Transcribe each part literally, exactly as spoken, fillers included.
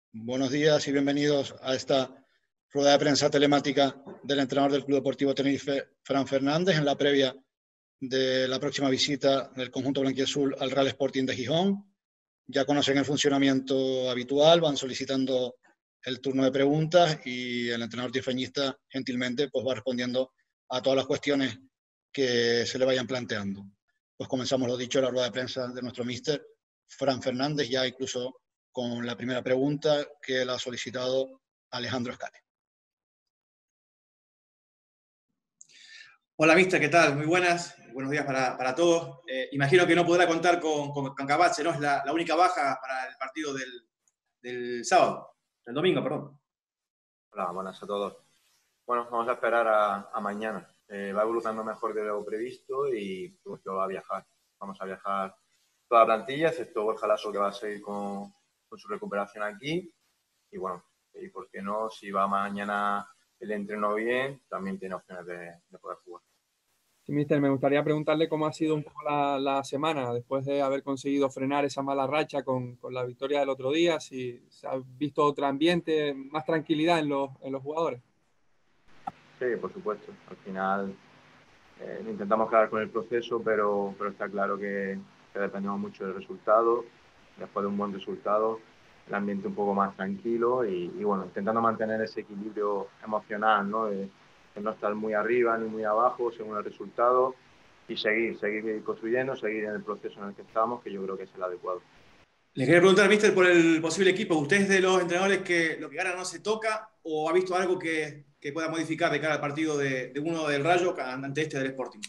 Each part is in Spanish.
Buenos días y bienvenidos a esta rueda de prensa telemática del entrenador del Club Deportivo Tenerife, Fran Fernández, en la previa de la próxima visita del conjunto blanquiazul al Real Sporting de Gijón. Ya conocen el funcionamiento habitual, van solicitando el turno de preguntas y el entrenador tifeñista gentilmente pues va respondiendo a todas las cuestiones que se le vayan planteando. Pues comenzamos, lo dicho, la rueda de prensa de nuestro míster, Fran Fernández, ya incluso con la primera pregunta que la ha solicitado Alejandro Escale. Hola, mister, ¿qué tal? Muy buenas. Buenos días para, para todos. Eh, imagino que no podrá contar con, con, con Cabache, ¿no? Es la, la única baja para el partido del, del sábado, del domingo, perdón. Hola, buenas a todos. Bueno, vamos a esperar a, a mañana. Eh, va evolucionando mejor de lo previsto y pues, va a viajar. Vamos a viajar toda la plantilla, excepto Borja Lasso, que va a seguir con, con su recuperación aquí. Y bueno, y por qué no, si va mañana el entreno bien, también tiene opciones de, de poder jugar. Sí, mister, me gustaría preguntarle cómo ha sido un poco la, la semana después de haber conseguido frenar esa mala racha con, con la victoria del otro día, si se ha visto otro ambiente, más tranquilidad en los, en los jugadores. Sí, por supuesto. Al final eh, intentamos quedar con el proceso, pero, pero está claro que, que dependemos mucho del resultado. Después de un buen resultado, el ambiente un poco más tranquilo y, y bueno, intentando mantener ese equilibrio emocional, ¿no? De, de no estar muy arriba ni muy abajo según el resultado y seguir, seguir construyendo, seguir en el proceso en el que estamos, que yo creo que es el adecuado. Les quería preguntar, mister, por el posible equipo. ¿Usted es de los entrenadores que lo que gana no se toca o ha visto algo que, que pueda modificar de cara al partido de, de uno del Rayo ante este del Sporting?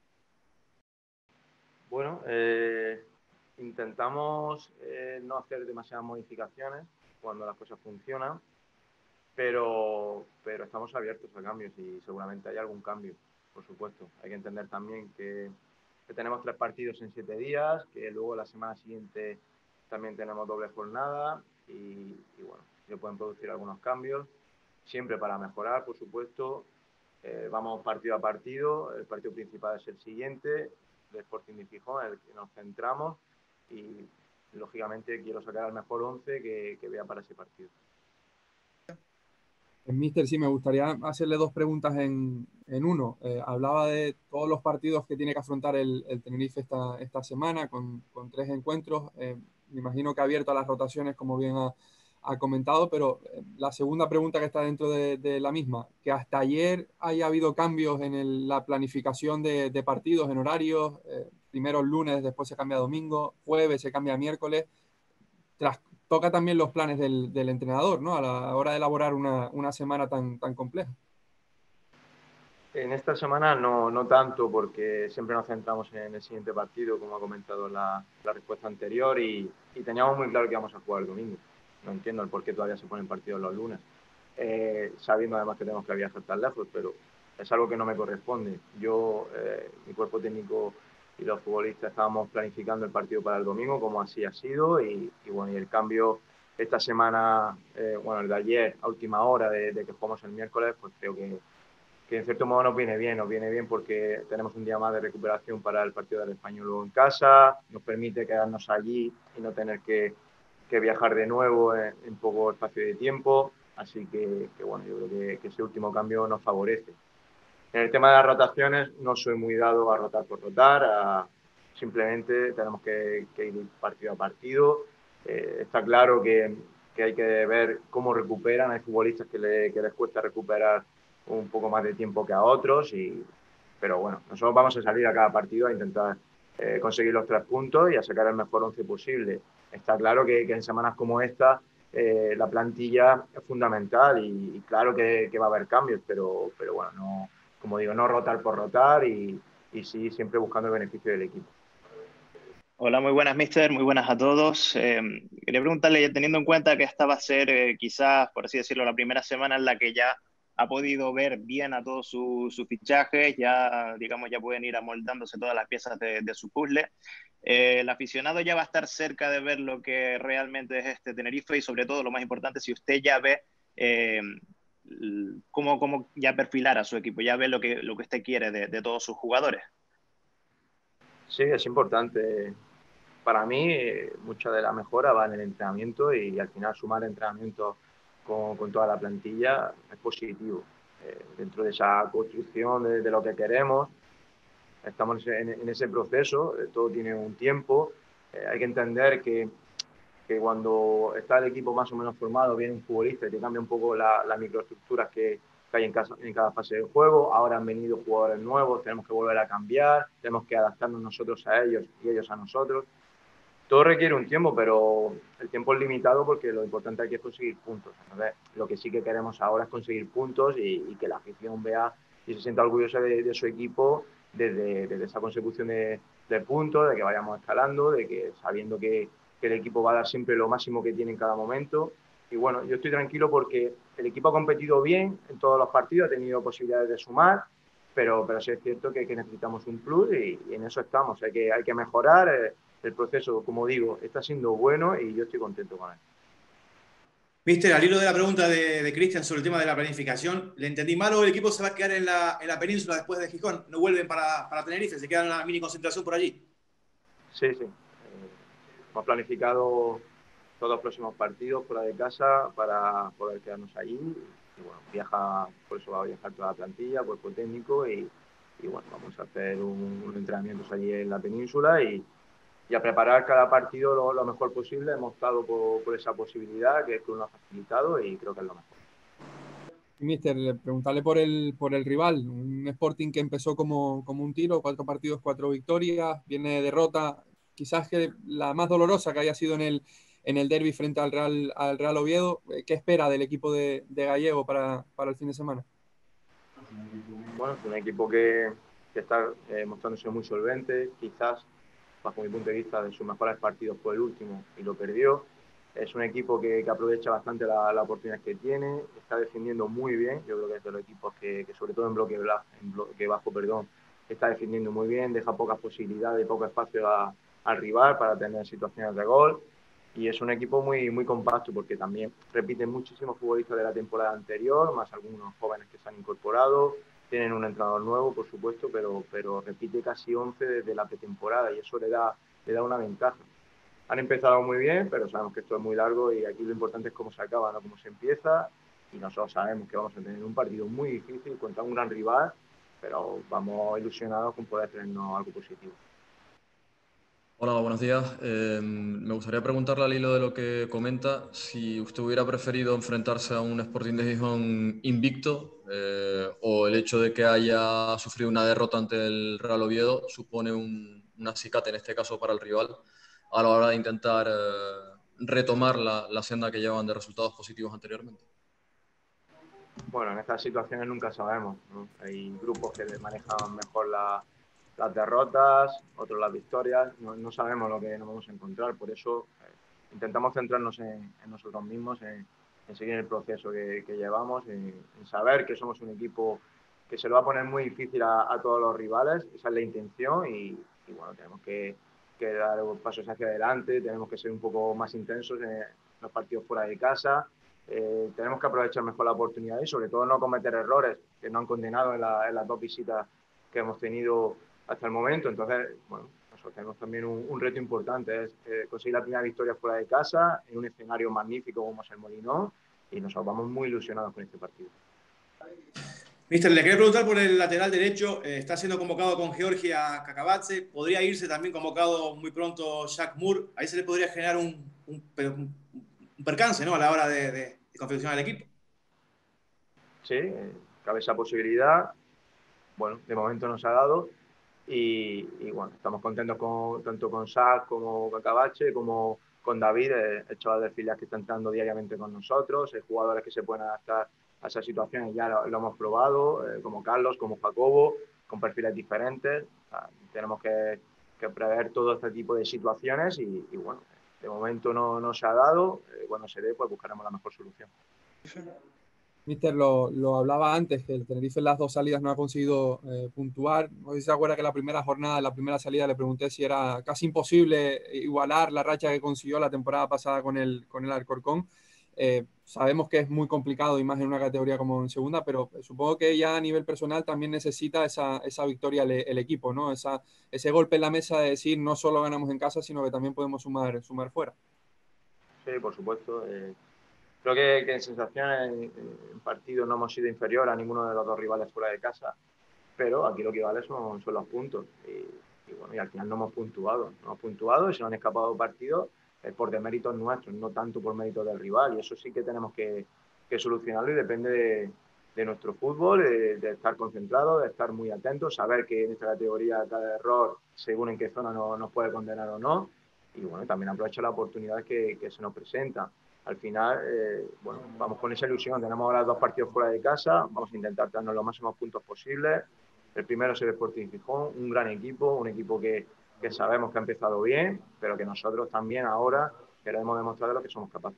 Bueno, eh, intentamos eh, no hacer demasiadas modificaciones cuando las cosas funcionan, pero, pero estamos abiertos a cambios y seguramente hay algún cambio, por supuesto. Hay que entender también que, que tenemos tres partidos en siete días, que luego la semana siguiente también tenemos doble jornada y, y bueno, se pueden producir algunos cambios, siempre para mejorar, por supuesto. Eh, vamos partido a partido, el partido principal es el siguiente, el Sporting de Gijón, en el que nos centramos y lógicamente quiero sacar al mejor once que, que vea para ese partido. Mister, sí, me gustaría hacerle dos preguntas en, en uno. Eh, hablaba de todos los partidos que tiene que afrontar el, el Tenerife esta, esta semana con, con tres encuentros. Eh, me imagino que ha abierto a las rotaciones, como bien ha, ha comentado, pero eh, la segunda pregunta que está dentro de, de la misma, que hasta ayer haya habido cambios en el, la planificación de, de partidos, en horarios, eh, primero el lunes, después se cambia a domingo, jueves se cambia a miércoles, tras toca también los planes del, del entrenador, ¿no? A la hora de elaborar una, una semana tan, tan compleja. En esta semana no, no tanto, porque siempre nos centramos en el siguiente partido, como ha comentado la, la respuesta anterior, y, y teníamos muy claro que íbamos a jugar el domingo. No entiendo el por qué todavía se ponen partidos los lunes, eh, sabiendo además que tenemos que viajar tan lejos, pero es algo que no me corresponde. Yo, eh, mi cuerpo técnico y los futbolistas estábamos planificando el partido para el domingo, como así ha sido, y, y bueno, y el cambio esta semana, eh, bueno, el de ayer, a última hora de, de que jugamos el miércoles, pues creo que, que en cierto modo nos viene bien, nos viene bien porque tenemos un día más de recuperación para el partido del Español luego en casa, nos permite quedarnos allí y no tener que, que viajar de nuevo en, en poco espacio de tiempo, así que, que bueno, yo creo que, que ese último cambio nos favorece. En el tema de las rotaciones, no soy muy dado a rotar por rotar, a, simplemente tenemos que, que ir partido a partido. Eh, está claro que, que hay que ver cómo recuperan, hay futbolistas que, le, que les cuesta recuperar un poco más de tiempo que a otros, y, pero bueno, nosotros vamos a salir a cada partido a intentar eh, conseguir los tres puntos y a sacar el mejor once posible. Está claro que, que en semanas como esta eh, la plantilla es fundamental y, y claro que, que va a haber cambios, pero, pero bueno, no, como digo, no rotar por rotar y, y sí siempre buscando el beneficio del equipo. Hola, muy buenas, mister, muy buenas a todos. Eh, quería preguntarle, teniendo en cuenta que esta va a ser eh, quizás, por así decirlo, la primera semana en la que ya ha podido ver bien a todos sus su fichajes, ya, digamos, ya pueden ir amoldándose todas las piezas de, de su puzzle. Eh, el aficionado ya va a estar cerca de ver lo que realmente es este Tenerife y sobre todo, lo más importante, si usted ya ve eh, cómo, cómo ya perfilar a su equipo, ya ve lo que, lo que usted quiere de, de todos sus jugadores. Sí, es importante para mí, eh, mucha de la mejora va en el entrenamiento y, y al final sumar entrenamiento con, con toda la plantilla es positivo. Eh, dentro de esa construcción de, de lo que queremos, estamos en, en ese proceso, eh, todo tiene un tiempo. Eh, hay que entender que, que cuando está el equipo más o menos formado, viene un futbolista y te cambia un poco las la microestructuras que, que hay en, casa, en cada fase del juego. Ahora han venido jugadores nuevos, tenemos que volver a cambiar, tenemos que adaptarnos nosotros a ellos y ellos a nosotros. Todo requiere un tiempo, pero el tiempo es limitado porque lo importante aquí es conseguir puntos. Entonces, lo que sí que queremos ahora es conseguir puntos y, y que la afición vea y se sienta orgullosa de, de su equipo desde, desde esa consecución de, de puntos, de que vayamos escalando, de que sabiendo que, que el equipo va a dar siempre lo máximo que tiene en cada momento. Y bueno, yo estoy tranquilo porque el equipo ha competido bien en todos los partidos, ha tenido posibilidades de sumar, pero, pero sí es cierto que, que necesitamos un plus y, y en eso estamos. Hay que, hay que mejorar. Eh, el proceso, como digo, está siendo bueno y yo estoy contento con él. Mister, al hilo de la pregunta de, de Cristian sobre el tema de la planificación, ¿le entendí mal o el equipo se va a quedar en la, en la península después de Gijón? ¿No vuelven para, para Tenerife? ¿Se quedan en una mini concentración por allí? Sí, sí. Eh, hemos planificado todos los próximos partidos fuera de casa para poder quedarnos allí. Y bueno, viaja, por eso va a viajar toda la plantilla, cuerpo técnico y, y bueno, vamos a hacer un, un entrenamientos allí en la península y y a preparar cada partido lo, lo mejor posible. Hemos optado por, por esa posibilidad que el club nos ha facilitado y creo que es lo mejor. Mister, preguntarle por el, por el rival, un Sporting que empezó como, como un tiro, cuatro partidos, cuatro victorias, viene de derrota, quizás que la más dolorosa que haya sido en el, en el derbi frente al Real, al Real Oviedo. ¿Qué espera del equipo de, de Gallego para, para el fin de semana? Bueno, es un equipo que, que está eh, mostrándose muy solvente, quizás bajo mi punto de vista de sus mejores partidos fue el último y lo perdió. Es un equipo que, que aprovecha bastante la, la oportunidad que tiene, está defendiendo muy bien. Yo creo que es de los equipos que, que sobre todo en bloque, en bloque bajo, perdón, está defendiendo muy bien, deja pocas posibilidades y poco espacio a, al rival para tener situaciones de gol. Y es un equipo muy, muy compacto porque también repiten muchísimos futbolistas de la temporada anterior, más algunos jóvenes que se han incorporado. Tienen un entrenador nuevo, por supuesto, pero, pero repite casi once desde la pretemporada y eso le da, le da una ventaja. Han empezado muy bien, pero sabemos que esto es muy largo y aquí lo importante es cómo se acaba, no cómo se empieza. Y nosotros sabemos que vamos a tener un partido muy difícil contra un gran rival, pero vamos ilusionados con poder tenernos algo positivo. Hola, buenos días. Eh, me gustaría preguntarle al hilo de lo que comenta si usted hubiera preferido enfrentarse a un Sporting de Gijón invicto eh, o el hecho de que haya sufrido una derrota ante el Real Oviedo supone un, un acicate, en este caso para el rival, a la hora de intentar eh, retomar la, la senda que llevan de resultados positivos anteriormente. Bueno, en estas situaciones nunca sabemos, ¿no? Hay grupos que manejan mejor la, las derrotas, otros las victorias. No, no sabemos lo que nos vamos a encontrar, por eso eh, intentamos centrarnos en, en nosotros mismos, en, en seguir el proceso que, que llevamos, en, en saber que somos un equipo que se lo va a poner muy difícil a, a todos los rivales. Esa es la intención y, y bueno, tenemos que, que dar pasos hacia adelante, tenemos que ser un poco más intensos en los partidos fuera de casa. Eh, tenemos que aprovechar mejor la oportunidad y sobre todo no cometer errores que nos han condenado en, la, en las dos visitas que hemos tenido hasta el momento. Entonces, bueno, nosotros tenemos también un, un reto importante, es eh, conseguir la primera victoria fuera de casa en un escenario magnífico como es el Molinón y nosotros vamos muy ilusionados con este partido. Mister, le quería preguntar por el lateral derecho. Eh, está siendo convocado con Georgia Kakabatse. Podría irse también convocado muy pronto Jack Moore. Ahí se le podría generar un, un, un, un percance, ¿no?, a la hora de, de, de confeccionar el equipo. Sí, eh, cabe esa posibilidad. Bueno, de momento nos ha dado y, y bueno, estamos contentos con, tanto con Jack como con Kakabatse como con David, el, el chaval de filias que está entrando diariamente con nosotros, hay jugadores que se pueden adaptar a esas situaciones, ya lo, lo hemos probado, eh, como Carlos, como Jacobo, con perfiles diferentes. O sea, tenemos que, que prever todo este tipo de situaciones y, y bueno, de momento no, no se ha dado, eh, cuando se dé pues buscaremos la mejor solución. Mister, lo, lo hablaba antes, que el Tenerife en las dos salidas no ha conseguido eh, puntuar. No sé si se acuerda que la primera jornada, la primera salida, le pregunté si era casi imposible igualar la racha que consiguió la temporada pasada con el, con el Alcorcón. Eh, sabemos que es muy complicado y más en una categoría como en segunda, pero supongo que ya a nivel personal también necesita esa, esa victoria el, el equipo, ¿no? Esa, ese golpe en la mesa de decir no solo ganamos en casa, sino que también podemos sumar, sumar fuera. Sí, por supuesto. Eh, creo que, que en sensaciones en, en partido no hemos sido inferior a ninguno de los dos rivales fuera de casa, pero aquí lo que vale son, son los puntos. Y, y bueno, y al final no hemos puntuado. No hemos puntuado y se nos han escapado partidos eh, por deméritos nuestros, no tanto por méritos del rival. Y eso sí que tenemos que, que solucionarlo y depende de, de nuestro fútbol, de, de estar concentrados, de estar muy atentos, saber que en esta categoría cada error, según en qué zona no, nos puede condenar o no. Y bueno, también aprovechar las oportunidades que, que se nos presentan. Al final, eh, bueno, vamos con esa ilusión. Tenemos ahora dos partidos fuera de casa, vamos a intentar darnos los máximos puntos posibles. El primero es el Sporting Gijón, un gran equipo, un equipo que, que sabemos que ha empezado bien, pero que nosotros también ahora queremos demostrar de lo que somos capaces.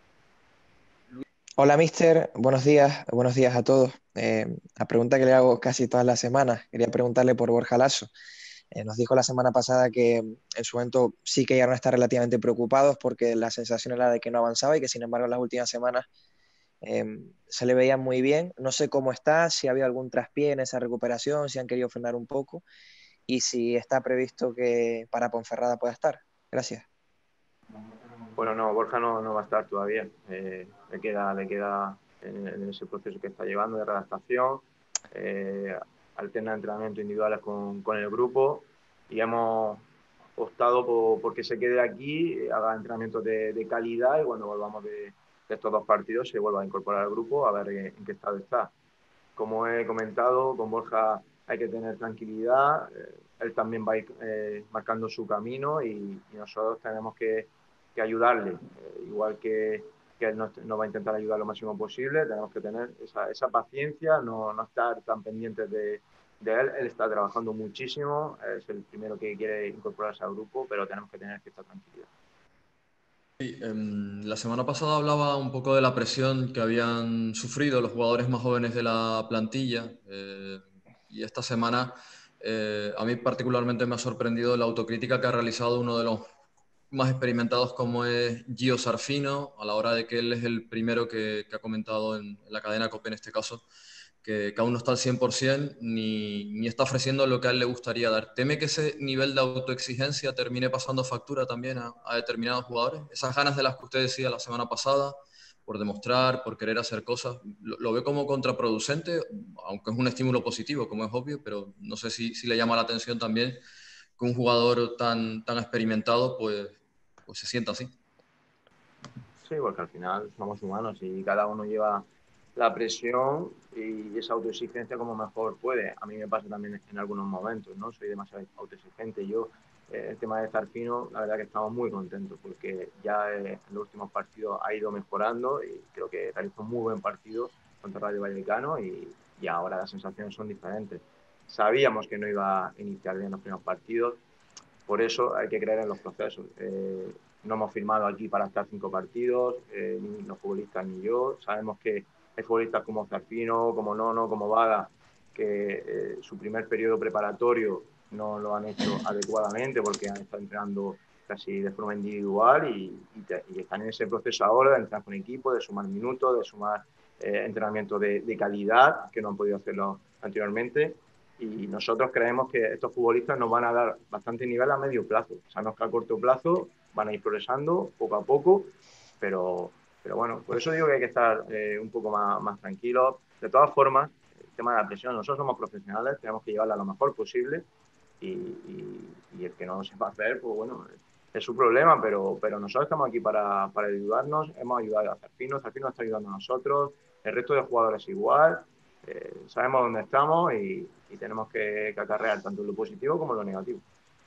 Hola, mister. Buenos días. Buenos días a todos. Eh, la pregunta que le hago casi todas las semanas, quería preguntarle por Borja Laso. Eh, nos dijo la semana pasada que en su momento sí que llegaron a estar relativamente preocupados porque la sensación era de que no avanzaba y que sin embargo en las últimas semanas eh, se le veía muy bien. No sé cómo está, si ha habido algún traspié en esa recuperación, si han querido frenar un poco y si está previsto que para Ponferrada pueda estar. Gracias. Bueno, no, Borja no, no va a estar todavía. Eh, le queda, le queda en, en ese proceso que está llevando de redactación. Eh, alterna entrenamientos individuales con, con el grupo y hemos optado por, por que se quede aquí, haga entrenamientos de, de calidad y cuando volvamos de, de estos dos partidos se vuelva a incorporar al grupo a ver en qué estado está. Como he comentado, con Borja hay que tener tranquilidad, eh, él también va a ir eh, marcando su camino y, y nosotros tenemos que, que ayudarle, eh, igual que, que él nos, nos va a intentar ayudar lo máximo posible, tenemos que tener esa, esa paciencia, no, no estar tan pendientes de, de él, él está trabajando muchísimo, es el primero que quiere incorporarse al grupo, pero tenemos que tener cierta tranquilidad. Sí, eh, la semana pasada hablaba un poco de la presión que habían sufrido los jugadores más jóvenes de la plantilla eh, y esta semana eh, a mí particularmente me ha sorprendido la autocrítica que ha realizado uno de los más experimentados como es Gio Sarfino, a la hora de que él es el primero que, que ha comentado en, en la cadena COPE en este caso, que, que aún no está al cien por ciento ni, ni está ofreciendo lo que a él le gustaría dar. ¿Teme que ese nivel de autoexigencia termine pasando factura también a, a determinados jugadores? Esas ganas de las que usted decía la semana pasada, por demostrar, por querer hacer cosas, lo, lo ve como contraproducente, aunque es un estímulo positivo, como es obvio, pero no sé si, si le llama la atención también que un jugador tan, tan experimentado pues, pues se sienta así. Sí, porque al final somos humanos y cada uno lleva la presión y esa autoexigencia como mejor puede. A mí me pasa también en algunos momentos, ¿no? Soy demasiado autoexigente. Yo, eh, el tema de estar fino, la verdad que estamos muy contentos porque ya eh, en los últimos partidos ha ido mejorando y creo que realizó un muy buen partido contra Rayo Vallecano y, y ahora las sensaciones son diferentes. Sabíamos que no iba a iniciar bien los primeros partidos, por eso hay que creer en los procesos. Eh, no hemos firmado aquí para estar cinco partidos, eh, ni los futbolistas ni yo. Sabemos que hay futbolistas como Zarfino, como Nono, como Vaga, que eh, su primer periodo preparatorio no lo han hecho adecuadamente porque han estado entrenando casi de forma individual y, y, te, y están en ese proceso ahora de entrenar con equipo, de sumar minutos, de sumar eh, entrenamiento de, de calidad, que no han podido hacerlo anteriormente. Y nosotros creemos que estos futbolistas nos van a dar bastante nivel a medio plazo. Sabemos que a corto plazo van a ir progresando poco a poco, pero, pero bueno, por eso digo que hay que estar eh, un poco más, más tranquilos. De todas formas, el tema de la presión, nosotros somos profesionales, tenemos que llevarla lo mejor posible y, y, y el que no lo sepa hacer, pues bueno, es su problema, pero, pero nosotros estamos aquí para, para ayudarnos, hemos ayudado a Zarfino, Zarfino está ayudando a nosotros, el resto de jugadores igual. Eh, sabemos dónde estamos y, y tenemos que, que acarrear tanto lo positivo como lo negativo.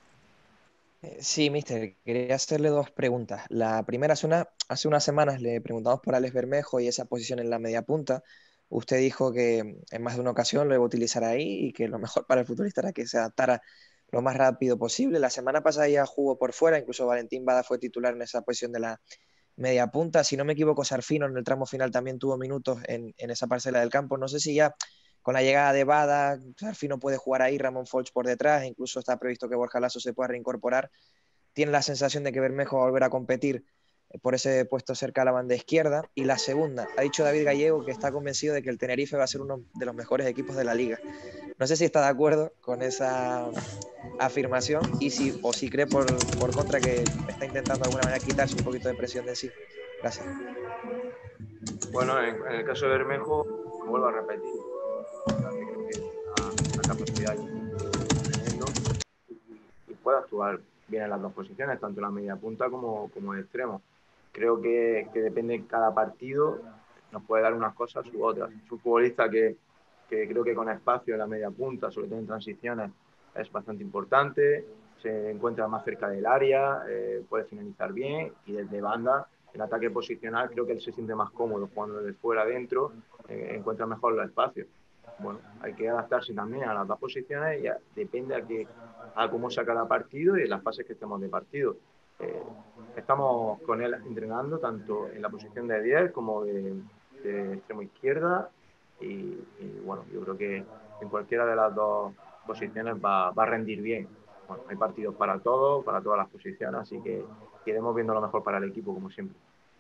Sí, mister, quería hacerle dos preguntas. La primera es una, hace unas semanas le preguntamos por Alex Bermejo y esa posición en la media punta. Usted dijo que en más de una ocasión lo iba a utilizar ahí y que lo mejor para el futbolista era que se adaptara lo más rápido posible. La semana pasada ya jugó por fuera, incluso Valentín Bada fue titular en esa posición de la media punta. Si no me equivoco, Sarfino en el tramo final también tuvo minutos en, en esa parcela del campo. No sé si ya con la llegada de Bada, Sarfino puede jugar ahí, Ramón Folch por detrás, incluso está previsto que Borja Laso se pueda reincorporar. Tiene la sensación de que Bermejo va a volver a competir por ese puesto cerca a la banda izquierda. Y la segunda, ha dicho David Gallego que está convencido de que el Tenerife va a ser uno de los mejores equipos de la liga. No sé si está de acuerdo con esa afirmación y si, o si cree por, por contra que está intentando de alguna manera quitarse un poquito de presión de encima. Gracias. Bueno, en, en el caso de Bermejo, vuelvo a repetir, creo que una, una capacidad tremendo y, y puede actuar bien en las dos posiciones, tanto en la media punta como, como de extremo. Creo que, que depende de cada partido, nos puede dar unas cosas u otras. Es un futbolista que, que creo que con espacio en la media punta, sobre todo en transiciones, es bastante importante, se encuentra más cerca del área, eh, puede finalizar bien y desde banda, en ataque posicional, creo que él se siente más cómodo jugando desde fuera adentro, eh, encuentra mejor los espacios. Bueno, hay que adaptarse también a las dos posiciones y a, depende a, que, a cómo sea cada partido y en las fases que estemos de partido. Eh, estamos con él entrenando tanto en la posición de diez como de, de extremo izquierda y, y bueno, yo creo que en cualquiera de las dos posiciones va, va a rendir bien. Bueno, hay partidos para todos, para todas las posiciones, así que iremos viendo lo mejor para el equipo, como siempre.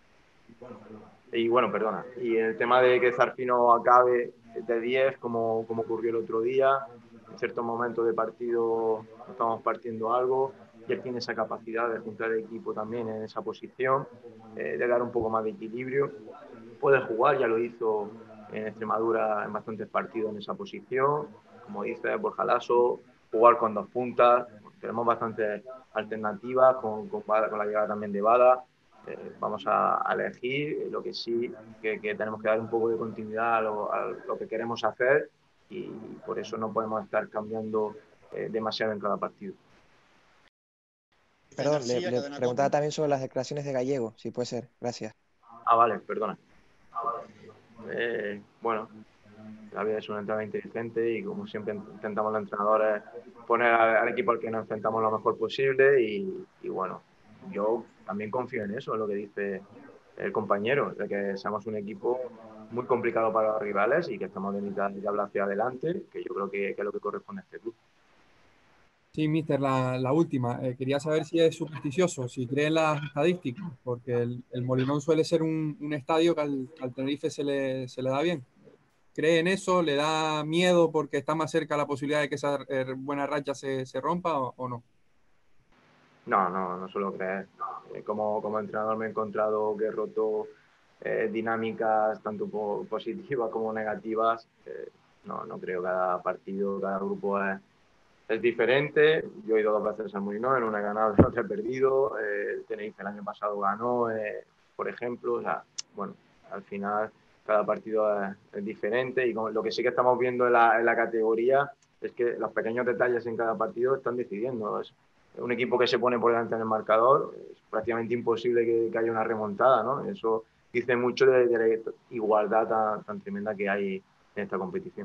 Y bueno, perdona, y el tema de que Zarfino acabe de diez, como, como ocurrió el otro día, en ciertos momentos de partido estamos partiendo algo, y él tiene esa capacidad de juntar el equipo también en esa posición, eh, de dar un poco más de equilibrio. Puede jugar, ya lo hizo en Extremadura en bastantes partidos en esa posición, como dice Borja Lasso, jugar con dos puntas, tenemos bastantes alternativas con, con, con la llegada también de Bada. Eh, vamos a, a elegir lo que sí que, que tenemos que dar un poco de continuidad a lo, a lo que queremos hacer y por eso no podemos estar cambiando eh, demasiado en cada partido. Perdón, le, le preguntaba también sobre las declaraciones de Gallego, si puede ser. Gracias. Ah, vale, perdona. Eh, bueno, la vida es un entrenador inteligente y como siempre intentamos los entrenadores poner al, al equipo al que nos enfrentamos lo mejor posible y, y bueno, yo también confío en eso, en lo que dice el compañero, de que seamos un equipo muy complicado para los rivales y que estamos de mitad de tabla hacia adelante, que yo creo que, que es lo que corresponde a este club. Sí, mister, la, la última. Eh, quería saber si es supersticioso, si cree en las estadísticas, porque el, el Molinón suele ser un, un estadio que al, al Tenerife se le, se le da bien. ¿Cree en eso? ¿Le da miedo porque está más cerca la posibilidad de que esa eh, buena racha se, se rompa o, o no? No, no, no suelo creer. Eh, como, como entrenador me he encontrado que he roto eh, dinámicas tanto po positivas como negativas. Eh, no, no creo. Cada partido, cada grupo es, es diferente. Yo he ido dos veces al Molinón, en una he ganado, en otra he perdido. Eh, el Tenerife el año pasado ganó, eh, por ejemplo. O sea, bueno, al final cada partido es, es diferente y con, lo que sí que estamos viendo en la, en la categoría es que los pequeños detalles en cada partido están decidiendo. Es un equipo que se pone por delante en el marcador, es prácticamente imposible que, que haya una remontada, ¿no? Eso dice mucho de, de la igualdad tan, tan tremenda que hay en esta competición.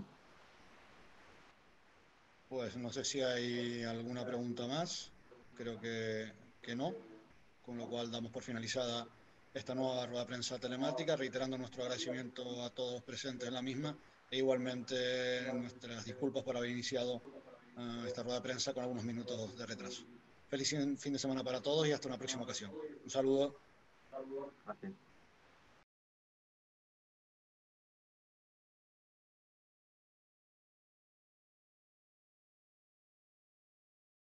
Pues no sé si hay alguna pregunta más, creo que, que no, con lo cual damos por finalizada esta nueva rueda de prensa telemática, reiterando nuestro agradecimiento a todos presentes en la misma e igualmente nuestras disculpas por haber iniciado uh, esta rueda de prensa con algunos minutos de retraso. Feliz fin de semana para todos y hasta una próxima ocasión. Un saludo. Gracias.